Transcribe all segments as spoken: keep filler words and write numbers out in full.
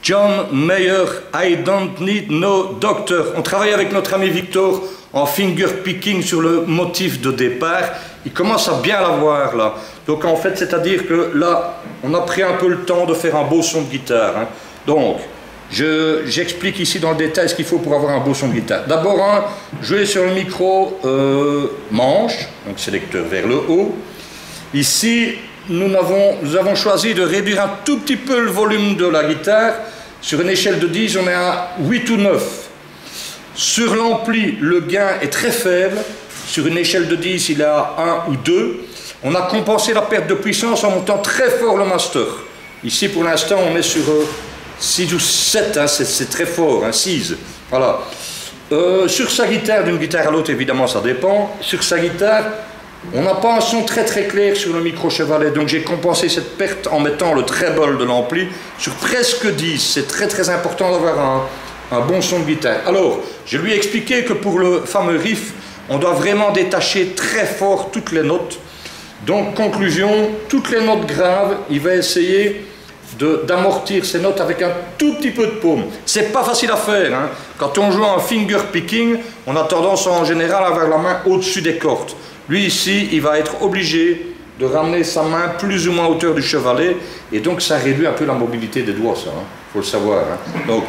John Mayer, I don't need no doctor. On travaille avec notre ami Victor en finger picking sur le motif de départ. Il commence à bien l'avoir là. Donc en fait, c'est-à-dire que là, on a pris un peu le temps de faire un beau son de guitare. Hein. Donc, j'explique ici dans le détail ce qu'il faut pour avoir un beau son de guitare. D'abord, hein, jouer sur le micro euh, manche, donc sélecteur vers le haut. Ici, nous avons, nous avons choisi de réduire un tout petit peu le volume de la guitare. Sur une échelle de dix, on est à huit ou neuf. Sur l'ampli, le gain est très faible. Sur une échelle de dix, il est à un ou deux. On a compensé la perte de puissance en montant très fort le master. Ici, pour l'instant, on est sur euh, six ou sept, hein, c'est très fort, hein, six. Voilà. Euh, sur sa guitare, d'une guitare à l'autre, évidemment, ça dépend. Sur sa guitare, on n'a pas un son très très clair sur le micro chevalet, donc j'ai compensé cette perte en mettant le treble de l'ampli sur presque dix. C'est très très important d'avoir un, un bon son de guitare. Alors, je lui ai expliqué que pour le fameux riff, on doit vraiment détacher très fort toutes les notes. Donc, conclusion, toutes les notes graves, il va essayer d'amortir ces notes avec un tout petit peu de paume. C'est pas facile à faire. Hein. Quand on joue en finger picking, on a tendance en général à avoir la main au-dessus des cordes. Lui ici, il va être obligé de ramener sa main plus ou moins à hauteur du chevalet, et donc ça réduit un peu la mobilité des doigts, ça, hein. Faut le savoir. Hein. Donc,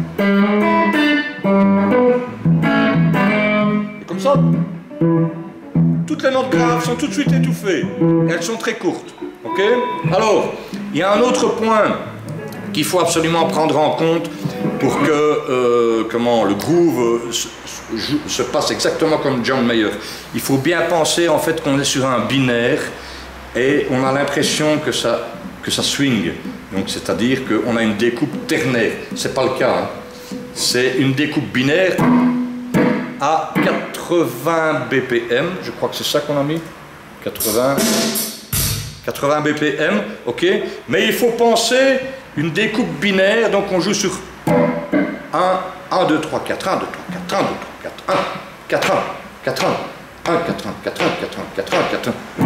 et comme ça, toutes les notes graves sont tout de suite étouffées. Elles sont très courtes. Ok? Alors, il y a un autre point qu'il faut absolument prendre en compte pour que euh, comment, le groove se, se passe exactement comme John Mayer. Il faut bien penser en fait qu'on est sur un binaire et on a l'impression que ça, que ça swing. Donc c'est-à-dire qu'on a une découpe ternaire. C'est pas le cas. Hein. C'est une découpe binaire à quatre-vingts B P M. Je crois que c'est ça qu'on a mis. quatre-vingts, quatre-vingts B P M. Ok. Mais il faut penser une découpe binaire. Donc on joue sur un, un, deux, trois, quatre, un, deux, trois, quatre, un, deux, trois, quatre, un, quatre, un, quatre, un, un, quatre, un, quatre, un, quatre, un, quatre, un, quatre, un.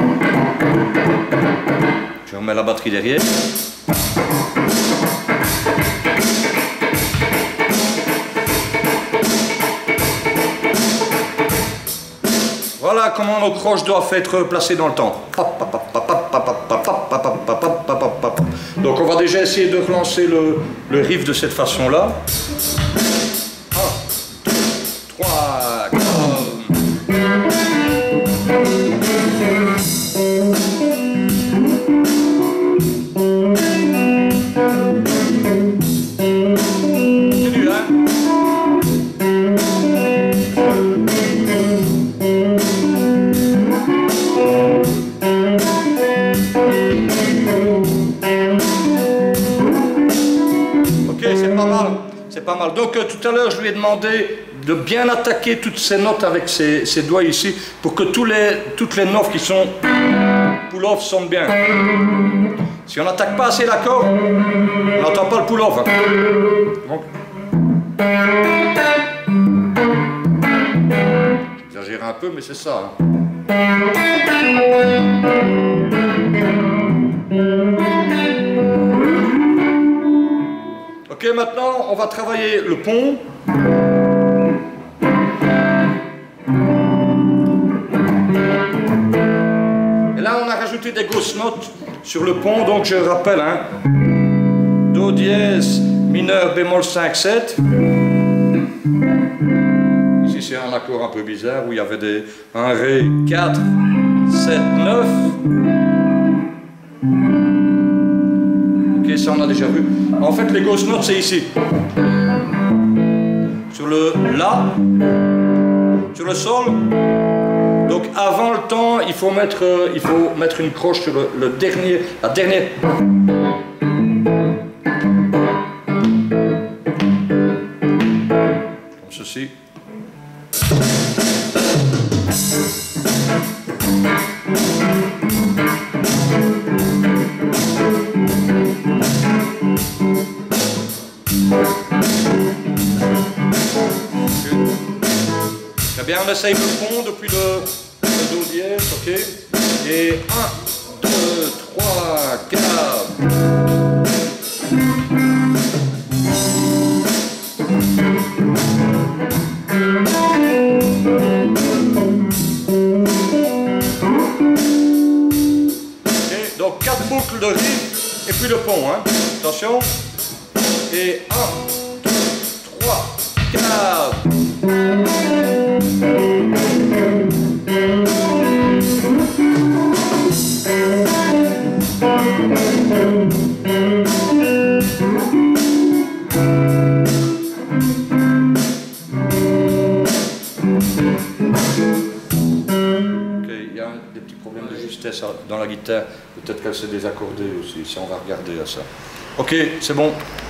Je remets la batterie derrière. Voilà comment nos croches doivent être placées dans le temps. Donc on va déjà essayer de relancer le, le riff de cette façon-là. un, deux, trois, quatre. Continue, hein? C'est pas mal. Donc euh, tout à l'heure, je lui ai demandé de bien attaquer toutes ces notes avec ses, ses doigts ici pour que tous les, toutes les notes qui sont pull-off sonnent bien. Si on n'attaque pas assez l'accord, on n'entend pas le pull-off. Hein. Donc, j'exagère un peu, mais c'est ça. Hein. Ok, maintenant on va travailler le pont. Et là on a rajouté des grosses notes sur le pont, donc je rappelle, hein, Do dièse, mineur, bémol cinq, sept. Ici c'est un accord un peu bizarre où il y avait des un Ré, quatre, sept, neuf. Ok, ça on a déjà vu. En fait, les grosses notes, c'est ici. Sur le La, sur le Sol. Donc, avant le temps, il faut mettre, euh, il faut mettre une croche sur le, le dernier, la dernière. Comme ceci. Très bien, on essaye le pont depuis le, le Do dièse, ok. Et un, deux, trois, quatre. Donc quatre boucles de riff et puis le pont. Hein. Attention. Et un, deux, trois, quatre. Dans la guitare, peut-être qu'elle s'est désaccordée aussi, si on va regarder à ça. Ok, c'est bon.